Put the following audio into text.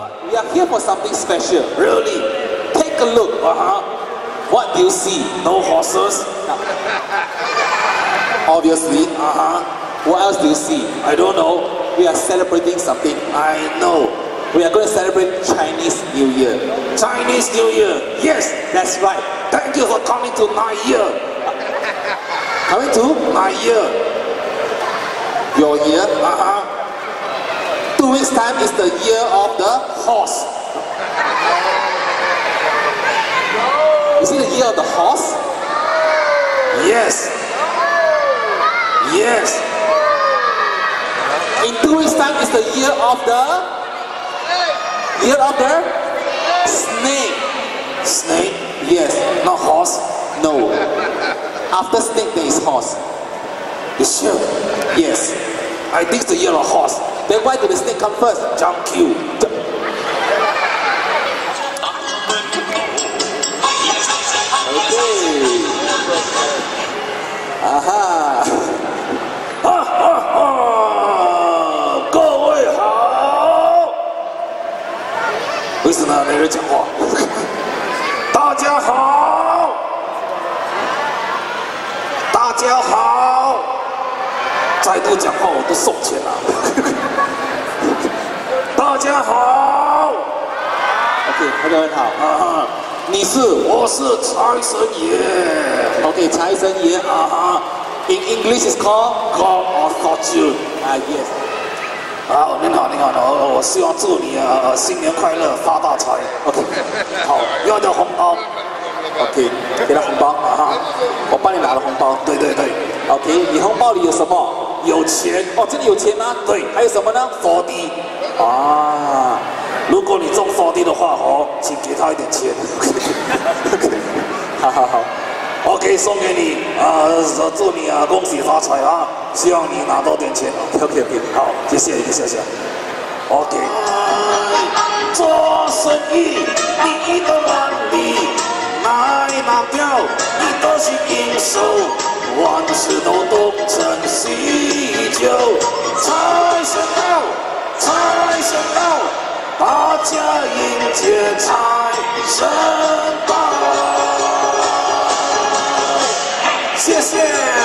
We are here for something special. Really? Take a look. What do you see? No horses? No. Obviously. What else do you see? I don't know. We are celebrating something. I know. We are going to celebrate Chinese New Year. Chinese New Year. Yes, that's right. Thank you for coming to my year. Coming to my year. Your year? 2 weeks time is the year of the horse. Is it the year of the horse? Yes. Yes. In 2 weeks time is the year of the snake. Snake? Yes. Not horse? No. After snake there is horse. You sure? Yes. I think it's the year of horse. Then why did the snake come first? Jump queue. Okay. Aha. 各位好。为什么没人讲话？大家好。大家好。再多讲话我都送钱了。大家好。OK， 大家好。你是？我是财神爷。OK， 财神爷。In English is called God of Fortune. Yes. 好，您好，您好，我希望祝你新年快乐，发大财。OK， 好，要红包。OK， 给他红包我帮你拿了红包。对对对。OK， 你红包里有什么？有钱。哦，这里有钱吗？对。还有什么呢？4D。如果你中4D的话请给他一点钱。好好好。OK， 送给你祝你恭喜发财希望你拿多点钱。OK， 好，谢谢。OK， 做生意第一的万里，哪里拿掉你都是应手，万事都东成西就。财神到，财神到，大家迎接财神到。谢谢。